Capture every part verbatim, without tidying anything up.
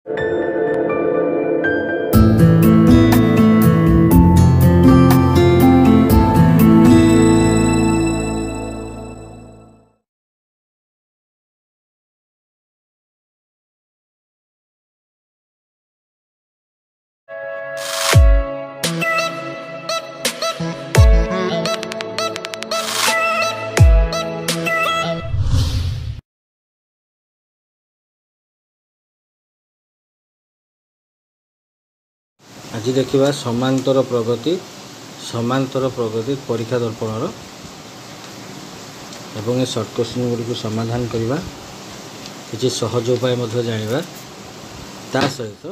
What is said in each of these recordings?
आज देखा समांतर प्रगति समांतर प्रगति परीक्षा दर्पणर एवं ए सर्ट क्वेश्चन गुड़ी समाधान करवा किसी सहज उपाय जाना ता सहित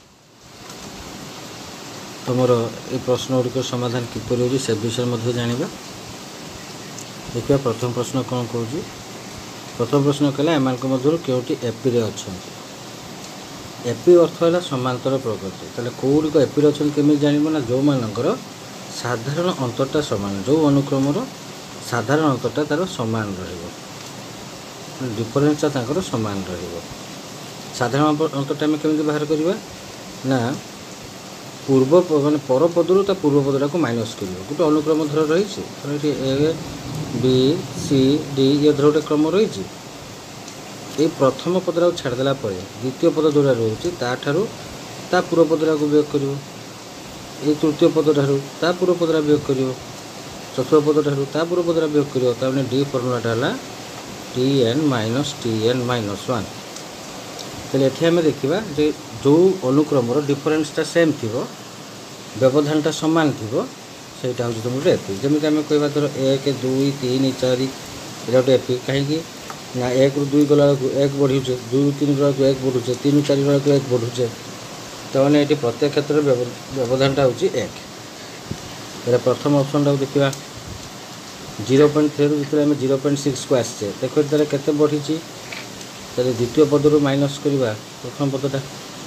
तुमर ये प्रश्न गुड़िक समाधान किपर हो से विषय जाना। देखिए प्रथम प्रश्न कौन कौन प्रथम प्रश्न कहला एम क्योंकि एपी अच्छा एपी अर्थ है समांतर प्रगति ताले कौड़िक एपी अच्छा केमी जानव ना जो मानकर साधारण अंतरटा सामान जो अनुक्रमर साधारण अंतरटा तार सामान रहिबो डिफरेंसटा तांकर सामान रहिबो। साधारण अंतरटा आम केमी बाहर करवा ना पूर्व माने पर पदरू ता पूर्व पदटा को माइनस कर गोटे अनुक्रम धर रही ए बी सी डी ये धर गोटे क्रम रही ये प्रथम पदरा को छाड़देला द्वितीय पद जोड़ा रोचे ता पूर्व पदरा को वियोग कर ये तृतीय पद ठारू ता पूर्व पदरा वियोग कर चतुर्थ पद ठारू ता पूर्व पदरा वियोग कर डी फर्मुलाटा है T N minus T N minus one. तेल ये आम देखा जो अनुक्रम डिफरेन्सटा सेम थी व्यवधानटा सामान थी सहीटा हूँ तुम गोटे एपी जमी आम कह धर एक दुई तीन चार यहाँ गोटे एपी कहीं ना एक रु दुई गला एक बढ़ुचे दुई तीन गला एक बढ़ुचे तीन चार गला एक बढ़ुचे तो मैंने ये प्रत्येक क्षेत्र में व्यवधानटा हूँ एक। तेरे प्रथम ऑप्शन टाक देखा जीरो पॉइंट थ्री रु जो आम जीरो पॉइंट सिक्स को आसचे देख तेरे के बढ़ी द्वितीय पदर माइनस करवा प्रथम पदटा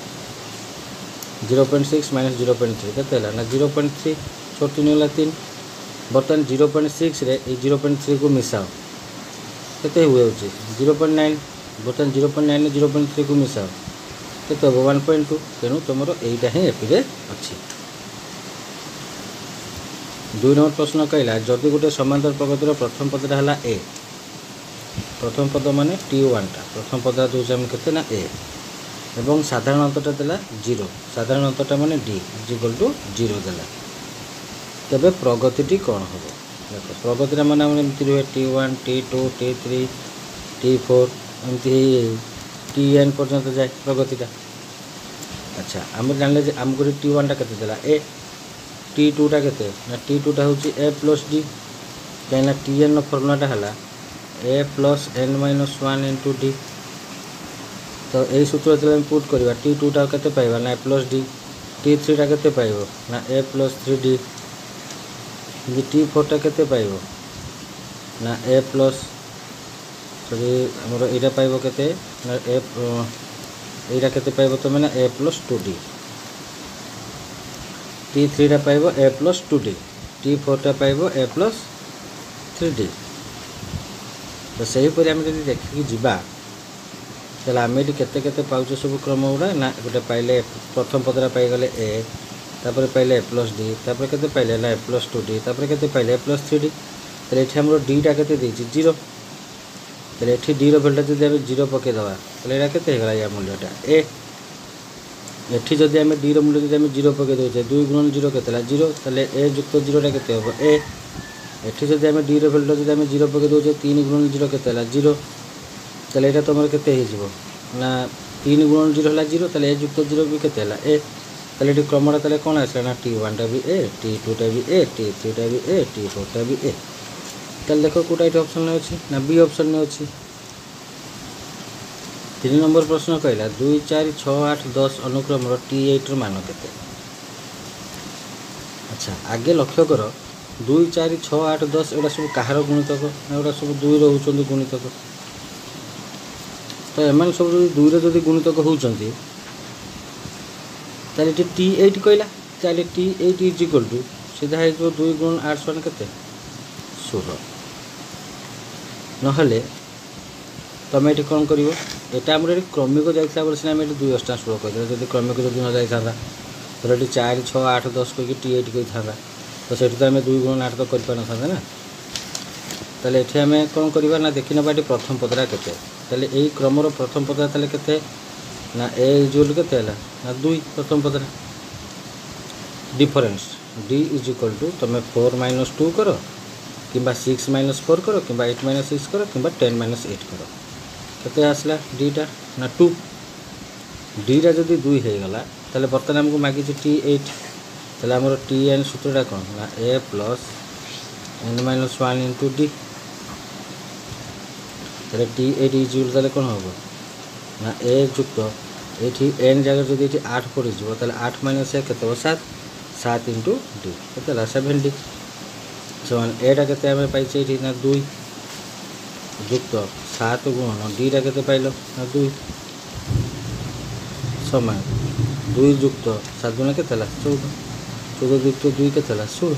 zero point six minus zero point three के ना जीरो पॉइंट थ्री छोटी नहीं तीन बर्तमान zero point six zero point three को मिसाओ केते हुए होची जीरो पॉइंट नाइन बर्तमान zero point nine zero point three को मिसाओ केते हम वन पॉइंट टू तेणु तुम यहीटा ही एपी अच्छी। दुई नंबर प्रश्न कहला जदि गोटे समांतर प्रगतिर प्रथम पदटा है ए प्रथम पद मान टी वन टा प्रथम पदटा दूसरे आम के ना ए एवं साधारण अंतरटा देला जीरो साधारण अंतरटा मान डी इक्वल टू जीरो देला तेबे प्रगति कौन हम देख प्रगति मान एमती रुहे T one T two T three T four एमती टी एन पर्यंत जाए प्रगतिटा। अच्छा आम जान आमको टी वन टा केते ए टी टू टा केते ना टी टू टा हूँ ए प्लस डी कहीं टी एन फर्मुलाटा है A plus N minus one into D तो यही सूत्र जो पुट करवा टी टू टा केते पाइबा ना A plus D T three टा केते पाइबो ना A plus three D T four टा केते पाइबो ना ए प्लस सॉरी हमर एटा पाइबो केते ना ए एटा केते पाइबो तमे ना A plus two D T three टा पाइबो A plus two D T four टा पाइबो ए प्लस थ्री डी। तो सही पर आम जब देखिए जीवा तेल आम ये केते केते पाउचे सब क्रम गुड़ा ना गोटे पाइले प्रथम पदरा पाइगले ए तापर पाइले ए प्लस डी तापर केते पाइले ना ए प्लस टू डी तापर केते पाइले ए प्लस थ्री डी तेल ये आम डीटा केते देछि जीरो तेल ये डी भैल्यूटा जब आम जीरो पकईदे तेल यहाँ केते या मूल्यटा ए एठी जदि आम डी मूल्य जब आम जीरो पकई दे दुई गुणन जीरो केते जीरो तेल ए युक्त जीरोटा केते हम ए एठी जदि आम डी भैल्यूटा जब आम जीरो पकई दे तीन गुणन जीरो केते जीरो तेल यहाँ तुम केते ना तीन गुणन जीरो है जीरो तेल ए युक्त जीरो भी केते ए तेल ये क्रमटा तेल कौन आसला ना टी वन टा भी ए टी टू टा भी ए टी थ्री टा भी ए टी फोर टा भी ए तेल देख कौटा ये ऑप्शन में अच्छी ना बी ऑप्शन में अच्छी। तीन नंबर प्रश्न कहला दुई चार छः आठ दस अनुक्रम टी एट मान केते। अच्छा आगे लक्ष्य कर दुई चार छः आठ दस एटा सब कहार गुणितक एटा सब दुई रोचे गुणितक तो एम सब दुई रे गुणितक होती टी एट कहला ताले T eight is equal to सीधा हो दुई गुण आठ वन के षोल ना तुम ये कौन कर एटा आम क्रमिक जाइला बोले सीना ये दुई अष्टा षोल कही जब क्रमिक जब न जाता तो ये चार छः आठ दस कही टी एट कही था तो से तो आम दुई गुण आठ तो कर ना ताले ये आम कौन करवा ना देखी ना प्रथम पदरा केते ताले यही क्रमर प्रथम पदरा ताले केते ना ए इजुअल केते ना दुई प्रथम पदरा difference D is equal to तुम फोर माइनस टू कर कि सिक्स माइनस फोर कर कि एट माइनस सिक्स कर कि टेन माइनस एट कर केते आसला डीटा ना टू डीटा जदि दुई हो गला ताले बर्तमान आमको मागी टी एट ताले आमर टी एन सूत्रटा कौन ना A plus N minus one into D ताले टी एट इजुअल ताले कौन हम ना ए युक्त ये एन जगह जब ये आठ पड़ जाए आठ माइनस एक के सात सात इंटू डी के सेभेन डी समान एटा के आम पाइचे ये ना दुई युक्त सात गुण डीटा के पाइल ना दुई समान दुई युक्त सात गुण के चौदह चौदह युक्त दुई के षोल।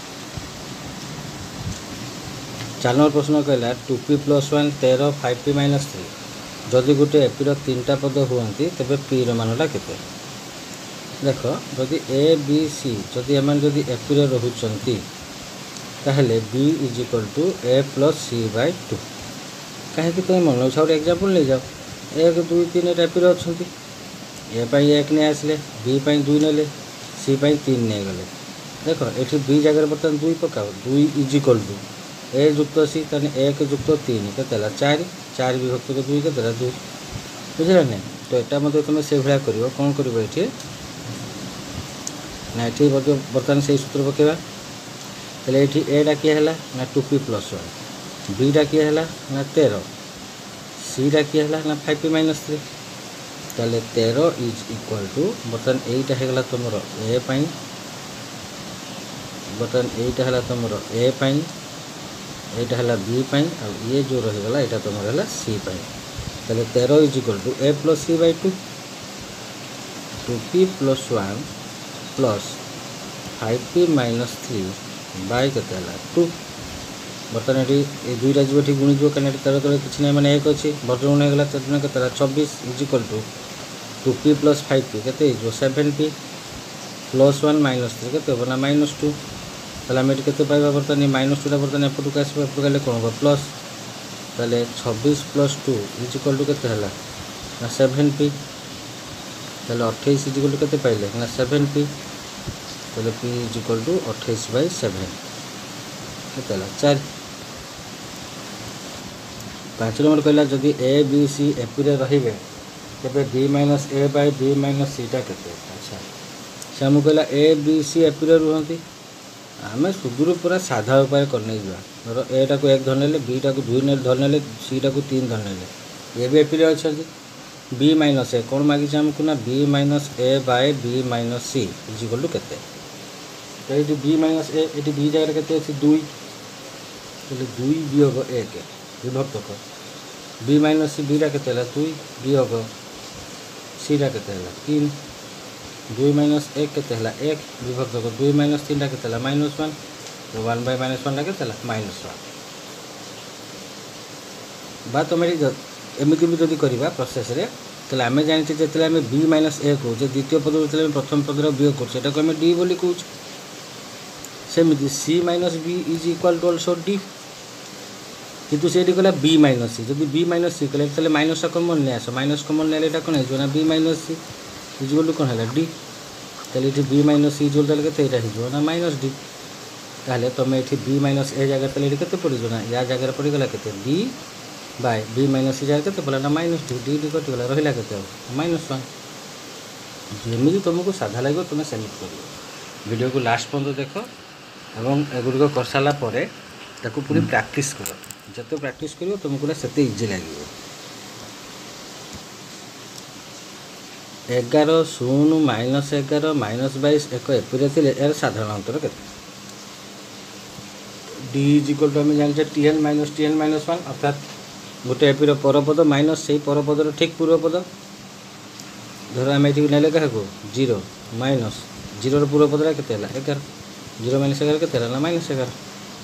चार नंबर प्रश्न कहला टू पी प्लस वन तेरह फाइव पी माइनस थ्री जदि गोटे एपी तीन टा पद हुए तेज पी रानटा केते देख जदि ए बी सी जदि एम जदि एपी रोचंती ताहले B is equal to A plus C by two कहीं तुम मन इच्छा गोटे एग्जाम्पल नहीं जाओ एक दुई तीन एपी अच्छा ए पाई एक नहीं आसले बी पाई दुई ने सी पाई तीन नहीं गले देख ये बी जगह बर्तमान दुई पकाओ दुई इज इक्वल टू ए युक्त सी ताने एक युक्त तीन के चार चार विभक्त दुई के दुई बुझे ना तो यहाँ मतलब तुम से भाया कर कौन कर ना ये बर्तमान से सूत्र पकेबा ताले ये एटा किए है ना टू पी प्लस वन बीटा किए है ना तेरह सीटा किए है ना फाइव पी माइनस थ्री ताले तेरह इज इक्वल टू बर्तमान यहीटा होगा तुम ए पाई बर्तमान यहीटा है तुम ए पाई यहाँ है बी पाई और ये जो रहीगला यहाँ तुम है सी पाई ताले तेरह is equal to A plus C by two two P plus one plus five P minus three by के टू बर्तमान ये दुईटा जी गुणी जो कहीं तेरह तेरह किसी ना मैंने एक अच्छी बर्तमान होगा तेरह के चौबीस is equal to two P plus five P के seven P plus one minus three के ना माइनस टू ताले आम ये पाइबा बर्तमान माइनस टूटा बर्तमान एपटू आस एपटू गले कौन हम प्लस ताले छब्बीस plus two is equal to के ना सेभेन पी ताले अट्ठाईस इज इक्वल टू के पाइले ना सेभेन पी ताले पी इज इक्वल टू अट्ठाईस बाय सेभेन के चार। पाँच नंबर कहला जदि ए बी सी एपी रे रहिबे तेबे B minus A by B minus सीटा केते अच्छा से आमको कहला ए बी सी एपी रे रुहंती आम सुदूर पूरा साधा उपाय करने जा धर एटा को एक धरने बीटा को दुई धरने सीटा को तीन धरने ये भी एपी रे अच्छा बी माइनस ए कौन मागिছে आमको ना B minus A by B minus C is equal to केते तो ये बी माइनस ए ये बी जगह केते अछि दुई तो दुई वियोग एक विभक्त कर बी माइनस सी बीटा केते दुई वियोग सीटा केते तीन दुई माइनस एक केते एक विभक्त कर दुई माइनस तीन केते माइनस वन तो वन बाय माइनस वन केते माइनस वन बा तुम एमती भी जब करवा प्रोसेस रे तो आम जानी जो आम बी माइनस ए कहे द्वितीय पद जो प्रथम पदर वियोग कर आम डी बोली कहे सेमती C minus B is equal to also D किंतु से कहला बी माइनस सी जब बी माइनस सी कहले माइनस कमन नहीं आस माइनस कमन नहीं आए कौन हो B minus C is equal to कौन है डी ताले ये B minus C is equal to के ना माइनस डी ताले तुम ये बी माइनस ए जगह ताले के पड़ ना या जगह पड़गला के D by B minus C जगह के पड़ा ना माइनस डी डी डी कटिगला रहा के माइनस वन जमी तुमको साधा लगे तुम्हें सेमिट कर वीडियो को लास्ट पर्यंत देख एवं एगुड़िक कर सारापर ताकू पूरी प्रैक्टिस कर जिते प्रैक्टिस कर तुमको से इजी लगे एगार शून्य माइनस एगार माइनस बैश एक एपी थे यार साधारण अंतर के डी इज इक्वल टू आम जाने TN minus TN minus one अर्थात गोटे एपीर परपद माइनस से परपदर ठीक पूर्वपद धर आम ये ना क्या जीरो माइनस जीरो पूर्वपदरा के एगार जीरो माइनस एगार के ना माइनस एगार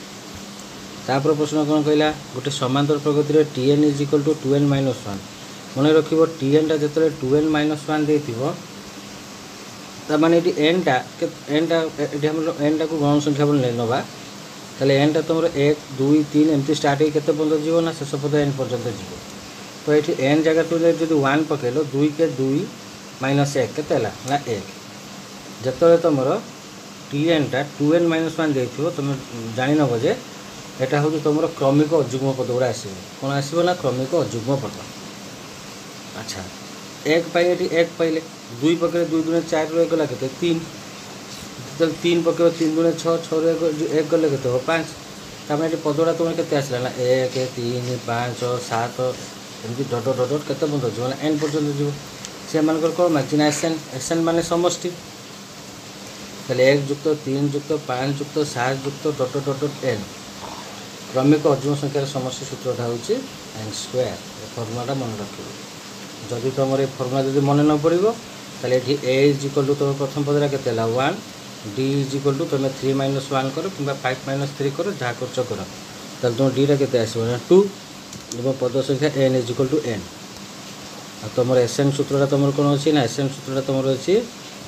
तापर प्रश्न कौन कहला गोटे समांतर प्रगति TN is equal to two N minus one मन रखिबो टी एन टा जतले टू एन माइनस वन देथिबो ता माने एटी एन टा एन टा एटी हम एन टा को गण संख्या बोल नै नबा ताले एन टा तुमरो एक दो तीन एमती स्टार्ट हे केते पर्यंत जीवो ना शेष पद एन पर्यंत जीवो तो एटी एन जगह तो जदि वन पकेलो दो के दो माइनस एक केते हला ना एक जतले तुमरो टी एन टा टू एन माइनस वन देथिबो तुम जानि नबो जे एटा हो तुमरो क्रमिक अजुग्म पद गुड़ा आसीबो कोन आसीबो ना क्रमिक अजुग्म पद। अच्छा एक पाई एटी एक पाइले दुई पकड़े दुई दुने चार रो एक गला केते तीन जब तीन पकड़े तीन दुने छः छः रो एक गले केते हो पाँच तामे एटी पदड़ा तुम केते आसला ना एक तीन पाँच सात एमती डट डट डट केते बंद जो माने एन पर्यंत जो से मानकर कोन मैचिन एसएन एसएन माने समष्टि ताले एक युक्त तीन युक्त पाँच युक्त सात युक्त डट डट डट एन क्रमिक अजुग्म संख्यार समष्टि सूत्रटा होची एन स्क्वायर फर्मुलाटा मन रखिबो जदि तुम ये फर्मुला जदि मन न पड़ो ताले एठी ए इज इक्वल टू तुम प्रथम पदरा केते ला one D is equal to तुम थ्री माइनस वन करो कि फाइव माइनस थ्री करो जहाँ कर कर ताले तुम डी टा केते आसीबो ना टू एवं पद संख्या N is equal to N आ तुम एसएन सूत्रटा तुम कौन अच्छी ना एसएन सूत्रटा तुम अच्छी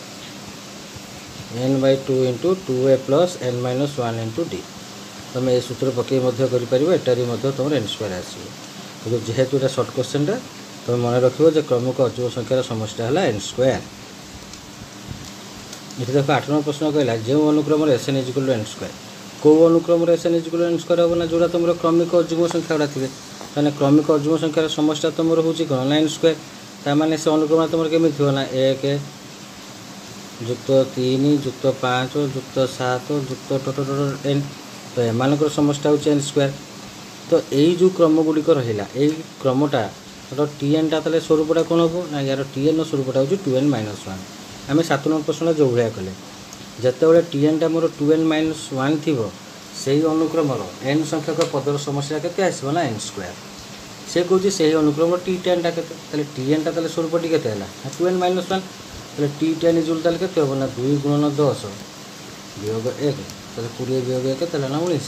N by two into two A plus N minus one into D तुम ये सूत्र पकई एटारी तुम एन स्क्वायर आसो जेहेतु ये सर्ट क्वेश्चनटा तुम मन रख क्रमिक अजुग्म संख्यार समष्टि है एन स्क्वायर। ये देख आठ नंबर प्रश्न कहला जो अनुक्रम S N is equal to N square कौ अनुक्रम S N is equal to N square हम ना जोड़ा तुम क्रमिक अजुग्म संख्या गुड़ा थे मैंने क्रमिक अजुग्म संख्यार समष्टि तुम हूँ कौन एन स्क्वायर ताने से अनुक्रम तुम केमी थो ना एक युक्त तीन युक्त पाँच युक्त सात युक्त टोटल एन तो एम समष्टि हूँ एन स्क्वायर तो यही जो क्रम गुड़िक रहा यही क्रमटा तो टी एन टा स्वरूपटा कौन हम ना यार टी एन स्वरूपटा हूँ टू एन माइनस वन आम सात नंबर प्रश्न जो भाया कले जिते टी एन टा मोर टू एन माइनस वन थी से अनुक्रम एन संख्यक पदर समस्या के आसो ना एन स्क्वायर से कौन से अनुक्रम टी टेन टा के टी एन टा स्वरूपटी के two N minus one T ten equal के हम ना दुई गुणन दस वियोग एक कोड़े वियोग एक ना उन्नीस।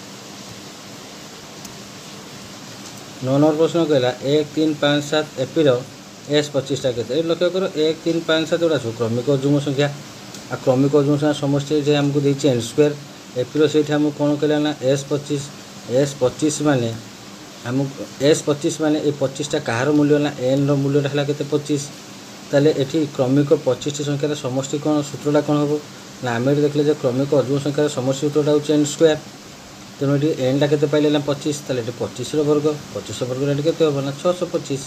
नौ नंबर प्रश्न कहला एक तीन पाँच सात एपीर एस पच्चीसटा के लक्ष्य कर एक तीन पाँच सात गुड़ा सब क्रमिक अजुग्म संख्या आ क्रमिक अजुग्म संख्या समष्टि जे आमको देती एन स्क्वायर एपीर से आमको कौन कहला ना एस पच्चीस एस पच्चीस माने आम एस पच्चीस माने ये पच्चीसटा कहार मूल्य ना एन रूल्यटा है के पच्चीस ताले एठी क्रमिक पच्चीस संख्यार समष्टि कौन सूत्रटा कौन हम ना आम देखले जो क्रमिक अजुग्म संख्यार समष्टि सूत्रटा हूँ एन स्क्वायर तेणु ये एन टा के पाइले पच्चीस ताले पच्चीस वर्ग पच्चीस वर्ग के हम ना छःश पच्चीस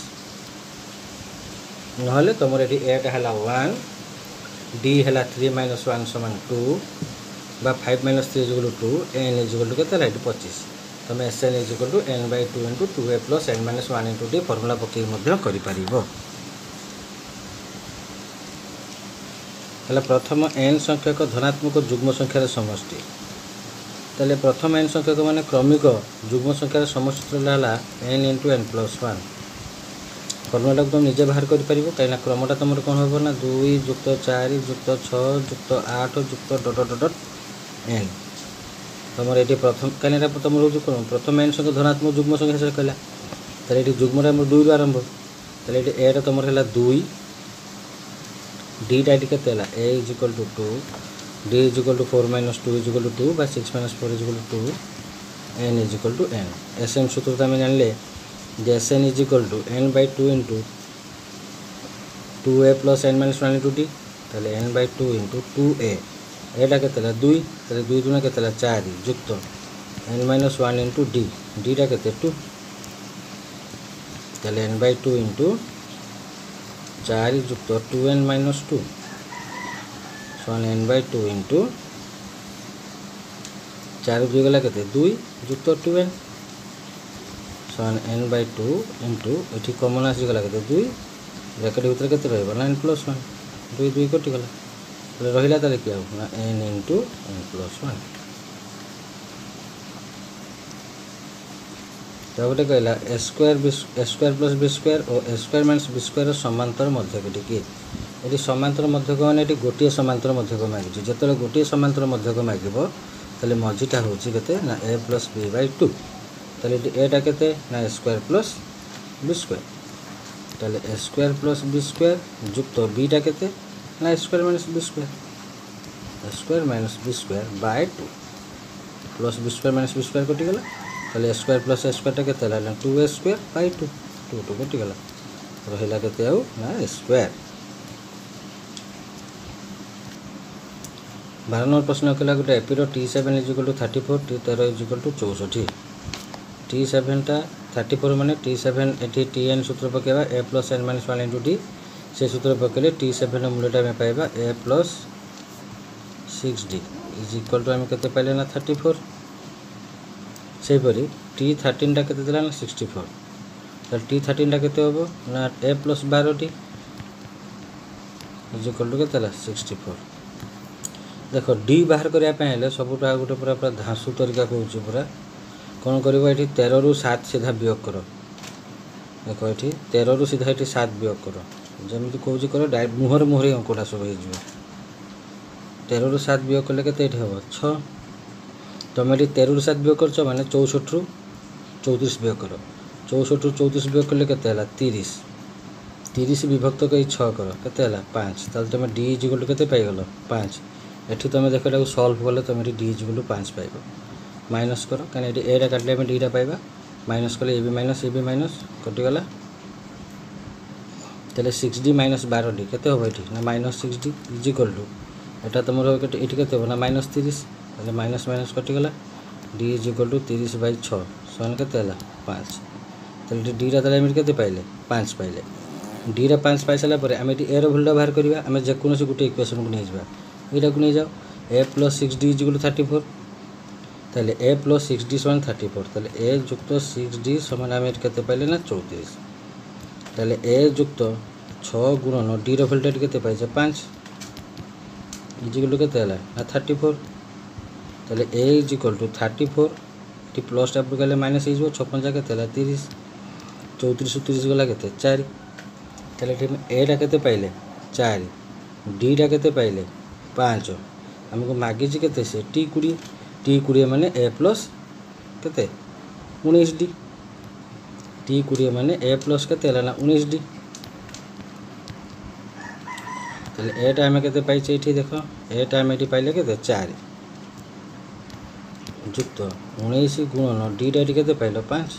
ना तुम ये एटा है वन डी है थ्री माइनस वन समान टू बा five minus three is equal to N is equal to के पच्चीस तुम S N is equal to N by two into two A plus N minus one into D formula पकड़ प्रथम N संख्यक धनात्मक जुग्म संख्यार समष्टि ताले प्रथम एन संख्यक माने क्रमिक जुग्म संख्यार समष्टि है N into N plus one formula को तुम निजे बाहर कर कहीं क्रमटा तुम कौन हम ना दुई युक्त चार युक्त छः युक्त आठ युक्त डट डट एन तुम ये प्रथम कहीं तुम रोज कौन प्रथम एन संख्या धनात्मक जुग्म संख्या से कहला ताले ये जुग्मटा मोर दुई आरंभ ताले ये एटा तुम है दुई डी टा के A is equal to two D is equal to four minus two is equal to two बा six minus four is equal to two N is equal to N S N सूत्र आम जानले S N is equal to N by two into two A plus N minus one into D ताले N by two into two A एटा के दुई ताले दुई गुणा के चार युक्त N minus one into D D टा के टू ताले एन बै टू इंटू चार युक्त टू एन माइनस टू सन एन बै टू इंटू चार दुई गला के दुई युक्त टू एन सन एन बै टू इंटू ये कमन आसीगला के दुई ब्रैकेट भितर के रहा नाइन प्लस वन दुई दुई कटिगला रहा ताले क्या ना N into N plus one गोटे कहला A square B square plus B square और A square minus B square समांतर मध्यकटी किए ये समांतर मध्यक मैंने ये गोटे समांतर मध्यक मागिज जो गोटे समांतर मध्यक मागिब ताले मझीटा हूँ के ना A plus B by two ताले एटा के ना A square plus B square ताले A square plus B square युक्त बीटा केते ना A square minus B square A square minus B square by two plus B square minus B square कटिगला ताले A square plus A square केते ना two A square by two two two कटिगला रहिला केते आउ ना ए स्क्वायर। बारह नंबर प्रश्न कला गोटे एपीर T seven is equal to thirty four T तेरह इज इक्वल टू चौसठ टी सेवेन टा थर्टी फोर माने टी सेवेन एटी टी एन सूत्र पकेबा A plus N minus one into T से सूत्र पकेले टी सेवेन मूल्यटा आम पाइबा A plus six D is equal to आम के पाइले ना थर्टी फोर से परी टी थर्टीन टा केते देला ना सिक्सटी फोर तो टी थर्टीन टा केते होबो ना ए प्लस बारह टी इज इक्वल टू केते सिक्सटी फोर। देख डी बाहर करने सबुटा गोटे पूरा पूरा धांसु तरीका कहूँ पूरा कौन कर ये तेरह रु सात सीधा वियोग कर देख ये तेरह रु सीधा ये सात वियोग कर जमी कौच कर डायरेक्ट मुहर मुहर अंकटा सब हो तेरह रु सात वियोग कले के हम छ तुम ये तेरह रु सात वियोग कर माने चौसठ रु चौतीस वियोग कर चौसठ रु चौतीस वियोग कले के तीस तीस विभक्त कई छः कर के पाँच ताल तुम डी इज इक्वल टू केते पाइगल पाँच एठी तुम देख एटा सॉल्व कले तुम डी इज इक्वल टू पाँच पाइब माइनस कर कहीं एटा काटले आम डीटा पाइबा माइनस कले A B minus A B minus कटिगला तेल सिक्स डी माइनस बारह डी केते हम ये ना minus six D is equal to एटा तुम ये के ना माइनस तीस तेल माइनस माइनस कटिगला डी इज इक्वल टू तीस बै छः सन के पाँच तेल डीटा तेल के पाइले पाँच पाइले डीटा पाँच पाई सारापर आम ये ए रल्यूटा बाहर करवा आम जेकोसी गोटे इक्वेशन को नहीं जावा यहाँ को नहीं जाओ A plus six D is equal to thirty four ताले ए प्लस सिक्स डी समान थर्टी फोर ताले ए युक्त सिक्स डी समान आम के पाइले ना चौतीस ताले ए युक्त छः गुणन डी रल्यूटा के पाइजे पाँच इज इक्वल टू के ना थर्टी फोर ताले A is equal to thirty four T plus type गले माइनस हो छप्पन के तीस चौतीस तीस गला के चार ताले एटा के पाइले चार डीटा के पाइले पाँच आमको मागिच के से टी कोड़े टी कोड़े माने ए प्लस के उन्नीस डी टी कोड़े माने ए प्लस के ना उन्नीस डी तेल एटा आम के पाइचे ये देख एटा आम ये पाइले के चार युक्त उन्नीस गुणन डीटा के पाइल पाँच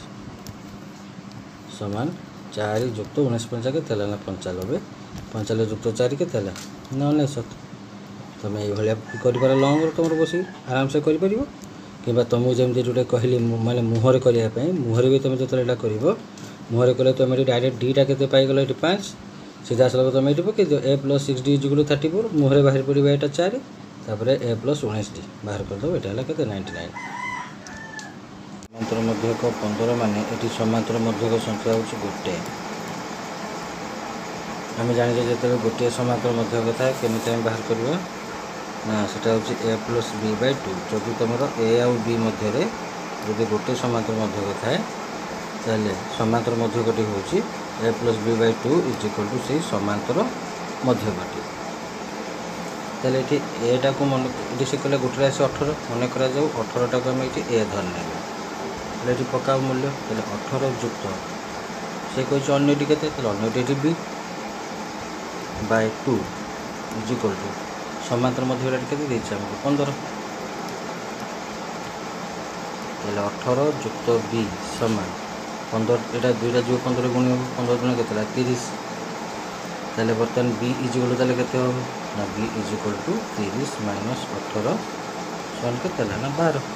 समान चार युक्त उन्नीस पंचा के ना पंचानबे पंचानबे युक्त चार के ना उन्नीस तुम ये कर लंग तुम बस आराम से कर कि तुमको जमी जो कहली माने मुहर करने मुहर भी तुम जो कर मुहर कले तुम ये डायरेक्ट डीटा के पाइगल ये पाँच सीधा साल तुम ये पकई दियो A plus six D is thirty four मुहर बाहर पड़ा यहाँ चार तापर ए प्लस उन्नीस डी बाहर करदेव यहाँ के नाइंटी नाइन समांतर मध्यक पंद्रह माने ये समांतर मध्यक संख्या हूँ गोटे आम जाने जो गोटे समांतर मध्यक था केमी आम बाहर करवा ना सेटा हूँ A plus B by two जदि तुम ए आउ बी मध्य जदि गोटे समांतर मध्यक थाए ताले समांतर मध्यकटी हूँ A plus B by two is equal to से समांतर मध्यकटी ताले ये एटा को मन ये से कहले गोटे आस अठर मन करा जाऊ अठरटा को आम ये ए धरने ये पका मूल्य अठर युक्त से कही अन्यटी के अन्यटी B by two is equal to समांतर मध्य के पंद्रह अठर युक्त बी समान पंद्रह यहाँ दुईटा जो पंद्रह गुणी हम पंद्रह गुण के तीस ताले बर्तमान बी इज इक्वल टू के हम ना बी इज इक्वल टू तीस माइनस अठर सन के ना बारह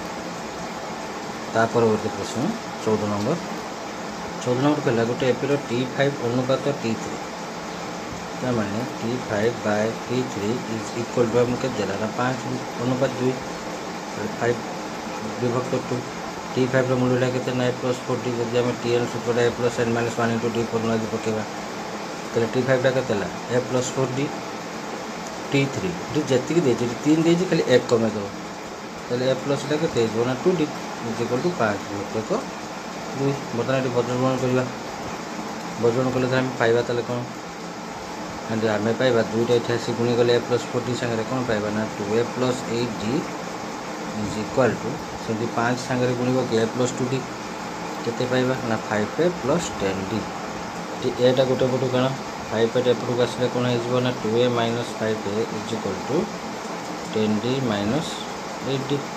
ता परवर्ती प्रश्न चौदह नंबर चौदह नंबर कहला गोटे एपीर टी फाइव अनुपात टी थ्री ताने T five by T three is equal to आमको देला पाँच अनुपात दुई फाइव विभक्त टू टी फाइव मूल्य के ए प्लस फोर टी जब आम टी एन सूत्र A plus N minus one into T formula पकेबा तो टी फाइव टा के A plus four D T three जी जी तीन दे खाली एक कमे दो तो ए प्लस के ना two D is equal to पाँच विभक्त दुई बर्तमान ये वज्रगण करवा वज्रगण कले आम पाइबा ताले कौन आम पाइबा दुईटा ये आसी गुणी गले ए प्लस फोर डी सागर कौन पाइबा ना two A plus eight D is equal to सेमती पाँच सागर गुणिब कि ए प्लस टू डी के पाइबा ना five A plus ten D ଏଠି एटा गोटे पटू कण फाइव एट एपटू आसले कौन हो ना two A minus five A is equal to ten D minus eight D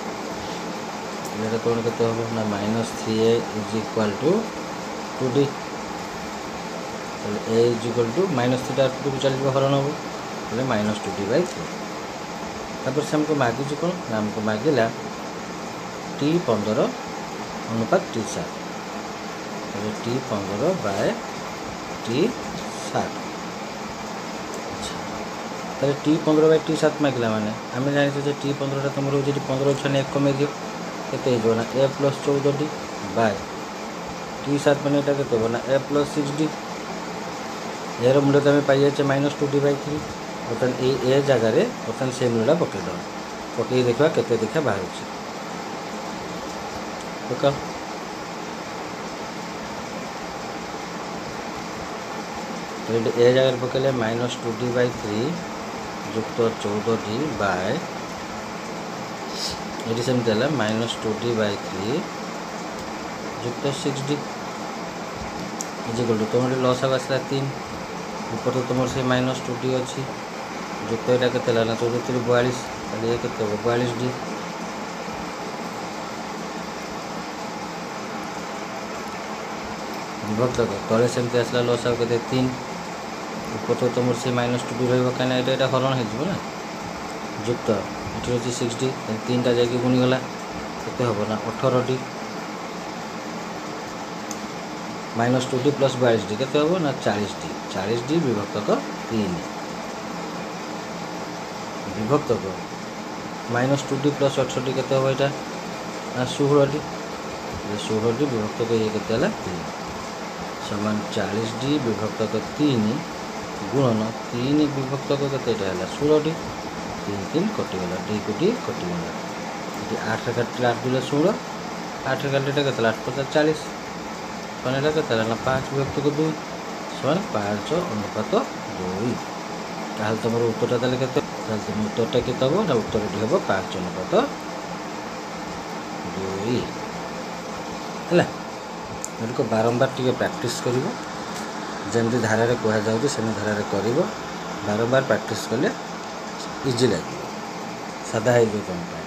कौन के ना minus three A is equal to two D A is equal to minus three two चलो हरण हम minus two D by three तापर से हमको मागिज कौन ना हमको मागिला टी पंद्रह अनुपात टी सात टी पंद्रह बाय टी सात अच्छा टी पंद्रह बाय टी सात मागिला माने आम जाने टी पंद्रह तुम रोज पंद्रह छाने एक कमे दियो के ना ए प्लस चौदह डी बाय टी सात मैंने यहाँ के ना ए प्लस सिक्स डी यार मूल्य तो आम पाई minus two D by three बर्तमान ये ए जगार बर्तमान से मूल्यटा पकईद पकई देखा केते देखा बाहर पका तो ये ए जगह पकड़े minus two D by three युक्त चौदह डी बाय ये सेमती है minus two D by three युक्त सिक्स डी इजिकल टू तुम लस आसला तीन ऊपर तो तुम से माइनस टू डी अच्छी युक्त यहाँ के ना चौदह थ्री बयालीस ताले ये के बयालीस डी विभक्त तले सेमती आसला लस आउ के तीन ऊपर तो तुम से माइनस टू डी रहा कहीं यहाँ हरण हो ना युक्त ये अच्छी सिक्स डी तीन टा जाकि गुणीगला के हम ना अठर D minus two D plus बयालीस डी के हम ना चालीस डी चालीस डी विभक्तक तीन विभक्तक माइनस टू डी प्लस अठर डी के हम यहाँ ना षोहल डी षोहल डी विभक्तक ये के तीन समान चालीस डी विभक्तक तीन गुणन तीन विभक्तक के षोल डी तीन तीन कटिगला डी को डी कटिगला ये आठ काटे आठ दूले षोल आठ काटे के आठ पचास चालीस कौन यहाँ के ना पाँच विभक्तक दुई समान पाँच अनुपात दुई ताल तुम उत्तरटा ताले के तुम उत्तरटा के हम ना उत्तर टी हम पाँच अनुपात दुई है को बारंबार टी प्रैक्टिस कर जमी धारा कह जाऊँगी से धारा कर बारंबार प्रैक्टिस कले इजी लगे सादा हो तुम